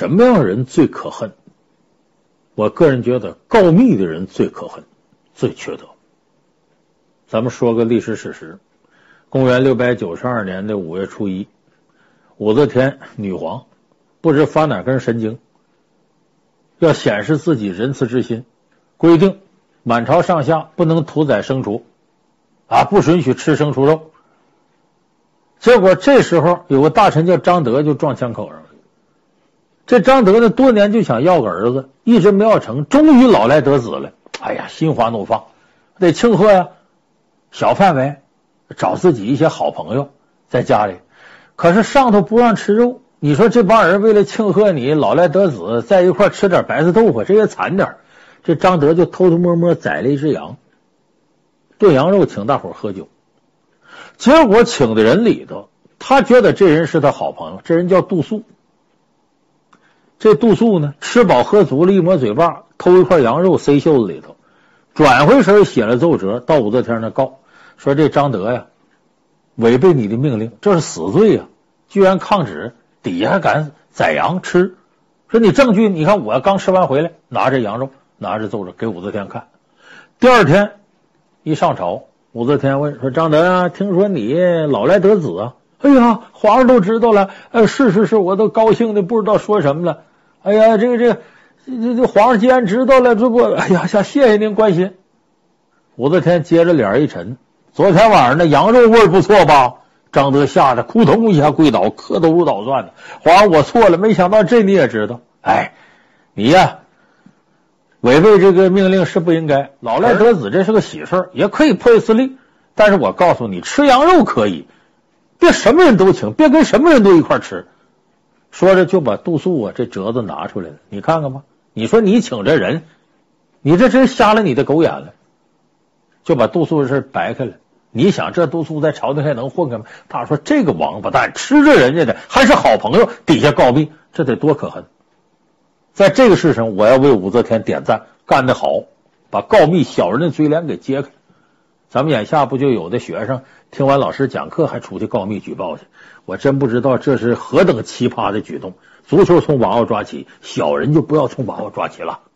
什么样的人最可恨？我个人觉得告密的人最可恨，最缺德。咱们说个历史事实，公元692年的5月初1，武则天女皇不知发哪根神经，要显示自己仁慈之心，规定满朝上下不能屠宰牲畜不允许吃牲畜肉。结果这时候有个大臣叫张德就撞枪口上了。这张德呢，多年就想要个儿子，一直没要成，终于老来得子了。哎呀，心花怒放，得庆贺呀！小范围找自己一些好朋友在家里，可是上头不让吃肉。你说这帮人为了庆贺你老来得子，在一块吃点白菜豆腐，这也惨点。这张德就偷偷摸摸宰了一只羊，炖羊肉请大伙喝酒。结果请的人里头，他觉得这人是他好朋友，这人叫杜素。这杜素呢，吃饱喝足了，一抹嘴巴，偷一块羊肉塞袖子里头，转回身写了奏折到武则天那告，说这张德呀违背你的命令，这是死罪呀，居然抗旨，底下还敢宰羊吃。说你证据，你看我刚吃完回来，拿着羊肉拿着奏折给武则天看。第二天一上朝，武则天问说，张德啊，听说你老来得子啊？哎呀，皇上都知道了，是，我都高兴的不知道说什么了。哎呀，这皇上既然知道了，这不，哎呀，谢谢您关心。武则天接着脸一沉，昨天晚上那羊肉味不错吧？张德吓得扑通一下跪倒，磕头如捣蒜的。皇上，我错了，没想到这你也知道。哎，你呀，违背这个命令是不应该。老来得子这是个喜事，也可以破司令，但是我告诉你，吃羊肉可以，别什么人都请，别跟什么人都一块吃。说着就把杜素这折子拿出来了，你看看吧，你说你请这人，你这真瞎了你的狗眼了。就把杜素的事掰开了。你想这杜素在朝廷还能混开吗？他说这个王八蛋吃着人家的还是好朋友，底下告密，这得多可恨。在这个事上我要为武则天点赞，干得好，把告密小人的嘴脸给揭开。咱们眼下不就有的学生听完老师讲课还出去告密举报去，我真不知道这是何等奇葩的举动。足球从娃娃抓起，小人就不要从娃娃抓起了。